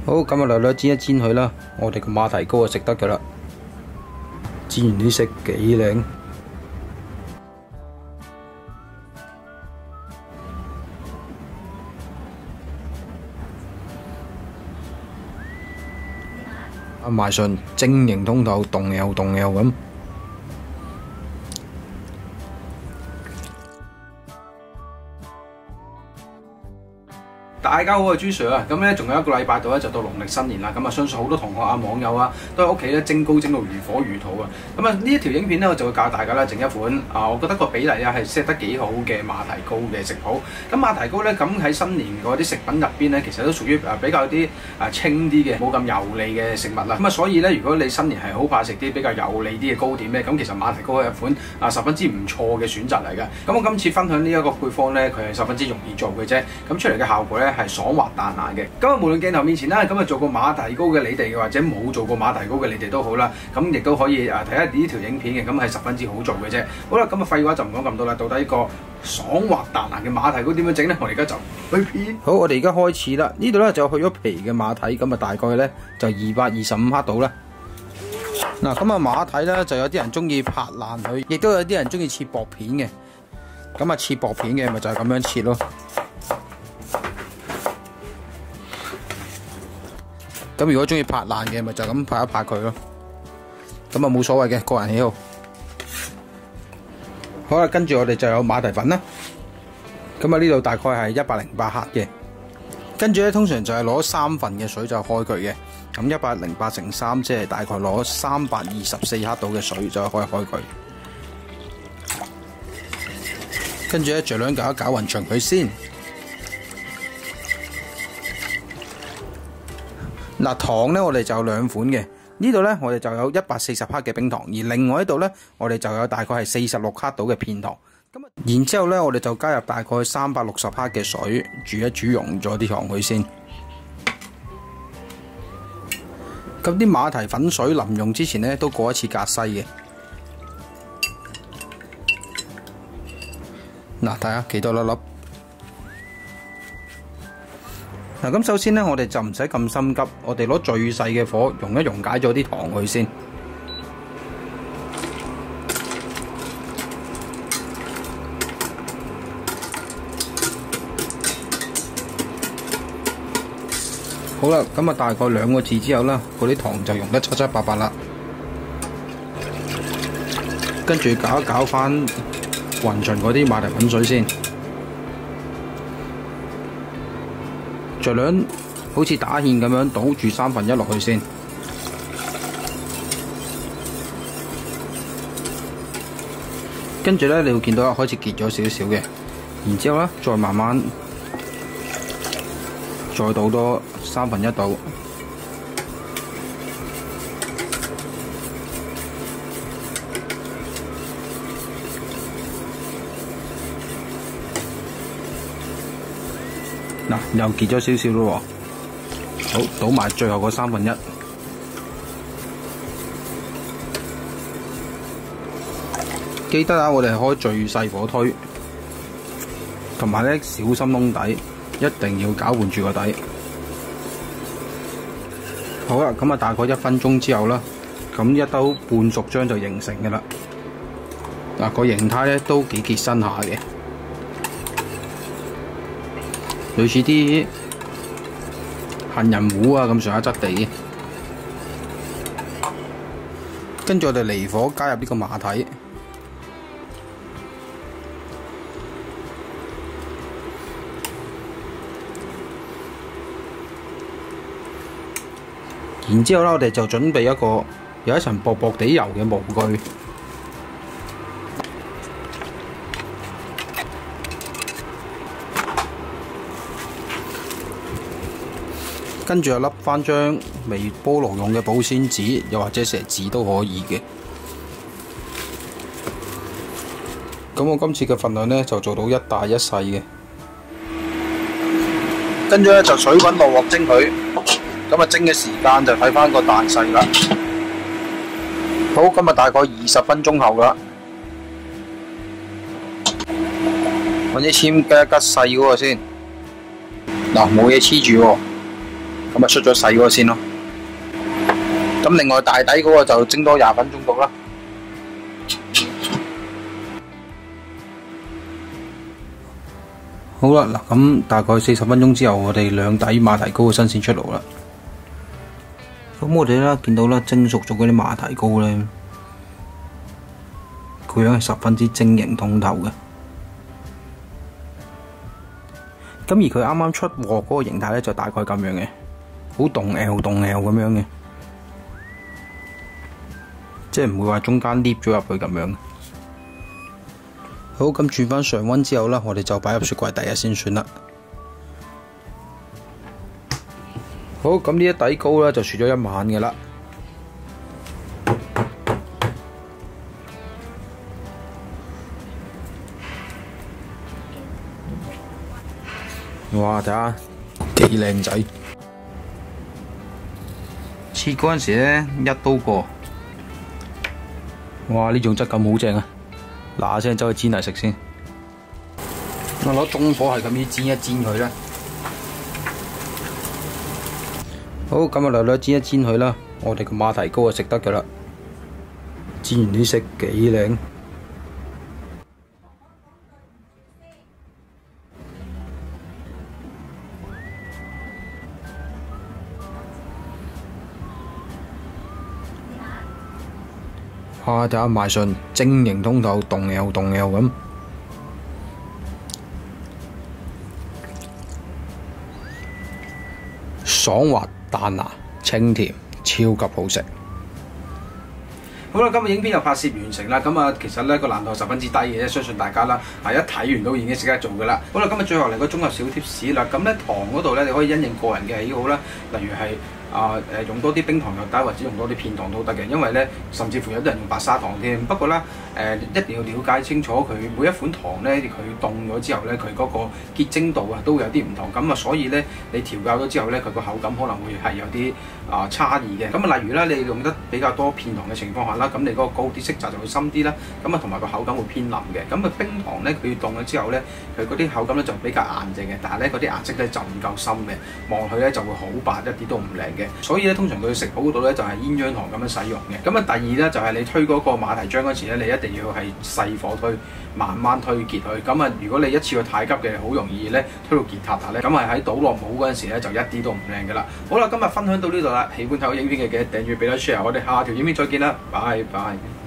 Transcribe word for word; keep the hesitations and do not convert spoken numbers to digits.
好，咁啊，略略煎一煎佢啦。我哋個馬蹄糕就食得噶啦，煎完啲色幾靚。啊，埋順晶瑩通透，動又動又咁。大家好，我係朱 Sir 啊！咁咧仲有一個禮拜到咧就到農曆新年啦，咁啊相信好多同學啊、網友啊都喺屋企咧蒸糕蒸到如火如荼啊！咁啊呢一條影片咧我就會教大家咧整一款啊，我覺得個比例啊係 set 得幾好嘅馬蹄糕嘅食譜。咁馬蹄糕咧咁喺新年嗰啲食品入邊咧，其實都屬於啊比較啲啊清啲嘅，冇咁油膩嘅食物啦。咁啊所以咧，如果你新年係好怕食啲比較油膩啲嘅糕點咧，咁其實馬蹄糕係一款啊十分之唔錯嘅選擇嚟嘅。咁我今次分享呢一個配方咧，佢係十分之容易做嘅啫，咁出嚟嘅效果咧係爽滑彈牙嘅。咁啊，無論鏡頭面前啦，咁啊做過馬蹄糕嘅你哋，或者冇做過馬蹄糕嘅你哋都好啦，咁亦都可以啊睇下呢條影片嘅，咁係十分之好做嘅啫。好啦，咁啊廢話就唔講咁多啦，到底呢個爽滑彈牙嘅馬蹄糕點樣整咧？我哋而家就去片。好，我哋而家開始啦。呢度咧就去咗皮嘅馬蹄，咁啊大概咧就二百二十五克到啦。嗱，咁啊馬蹄咧就有啲人中意拍爛佢，亦都有啲人中意切薄片嘅。咁啊切薄片嘅咪就係咁樣切咯。咁如果中意拍爛嘅，咪就咁拍一拍佢咯。咁啊冇所謂嘅，個人喜好。好啦，跟住我哋就有馬蹄粉啦。咁啊呢度大概係一百零八克嘅。跟住咧，通常就係攞三份嘅水就開佢嘅。咁一百零八乘三，即係大概攞三百二十四克度嘅水就可以開佢。跟住咧，盡量搞一搞勻勻佢先。嗱，糖咧我哋就有兩款嘅，呢度咧我哋就有一百四十克嘅冰糖，而另外呢度咧我哋就有大概係四十六克到嘅片糖。咁然之後咧我哋就加入大概三百六十克嘅水，煮一煮溶咗啲糖佢先。咁啲馬蹄粉水臨用之前咧都過一次格篩嘅。嗱，睇下幾多粒粒。嗱，咁首先咧，我哋就唔使咁心急，我哋攞最細嘅火溶一溶解咗啲糖佢先。好啦，咁啊大概兩個字之後啦，嗰啲糖就溶得七七八八啦。跟住搞一搞翻勻勻嗰啲馬蹄粉水先。盡量好似打芡咁樣倒住三分一落去先，跟住咧你會見到開始結咗少少嘅，然之後咧再慢慢再倒多三分一倒，嗱，又結咗少少咯喎，好，倒埋最後嗰三分一，記得啊，我哋係開最細火推，同埋咧小心窿底，一定要攪拌住個底。好啦，咁啊大概一分鐘之後啦，咁一兜半熟漿就形成嘅啦。嗱，個形態咧都幾結身下嘅。類似啲杏仁糊啊咁上下質地，跟住我哋離火加入呢個馬蹄，然之後咧我哋就準備一個有一層薄薄地油嘅模具。跟住又笠翻張微波爐用嘅保鮮紙，又或者錫紙都可以嘅。咁我今次嘅份量呢，就做到一大一細嘅。跟住咧就水滾落鑊蒸佢，咁啊蒸嘅時間就睇翻個大細啦。好，今日大概二十分鐘後啦。揾支籤吉一吉細嗰個先。嗱，冇嘢黐住喎。 咁啊出咗細嗰個先咯。咁另外大底嗰個就蒸多廿分鐘到啦。好啦，嗱咁大概四十分鐘之後，我哋兩底馬蹄糕嘅新鮮出爐啦。咁我哋咧見到啦，蒸熟咗嗰啲馬蹄糕咧，個樣係十分之晶瑩通透嘅。咁而佢啱啱出鑊嗰個形態咧，就大概咁樣嘅，好動 L 動 L 咁樣嘅，即係唔會話中間黏咗入去咁樣。好，咁轉翻常溫之後啦，我哋就擺入雪櫃第一先算啦。好，咁呢一底糕咧就雪咗一晚嘅啦。哇！睇下幾靚仔，切嗰陣時咧一刀過。哇！呢種質感好正啊！嗱聲走去煎嚟食先。我攞中火係咁樣煎一煎佢啦。好，咁啊略略煎一煎佢啦。我哋個馬蹄糕就食得噶啦。煎完啲色幾靚。哇！睇下賣相晶瑩通透，動又動又咁，爽滑彈牙，清甜，超級好食。好啦，今日影片又拍攝完成啦。咁啊，其實咧個難度十分之低嘅啫，相信大家啦，係一睇完都已經識得做噶啦。好啦，今日最後嚟個綜合小貼士啦。咁咧糖嗰度咧，你可以因應個人嘅喜好啦，例如係。啊誒用多啲冰糖又得，或者用多啲片糖都得嘅，因為咧甚至乎有啲人用白砂糖添。不過咧誒、呃、一定要了解清楚佢每一款糖咧，佢凍咗之後咧，佢嗰個結晶度啊都會有啲唔同。咁啊，所以咧你調校咗之後咧，佢個口感可能會係有啲啊差異嘅。咁啊，例如啦，你用得比較多片糖嘅情況下啦，咁你嗰個糕啲色澤就會深啲啦。咁啊，同埋個口感會偏腍嘅。咁啊，冰糖咧佢凍咗之後咧，佢嗰啲口感咧就比較硬淨嘅，但係咧嗰啲顏色咧就唔夠深嘅，望佢咧就會好白，一啲都唔靚嘅。所以咧，通常佢食譜嗰度咧就係鴛鴦糖咁樣使用嘅。咁啊，第二咧就係你推嗰個馬蹄漿嗰時咧，你一定要係細火推，慢慢推結佢。咁啊，如果你一次過太急嘅，好容易咧推到結塌塌咧。咁係喺倒落帽嗰陣時咧，就一啲都唔靚噶啦。好啦，今日分享到呢度啦。喜歡睇我影片嘅記得訂閱、俾啦 share。我哋下條影片再見啦，拜拜。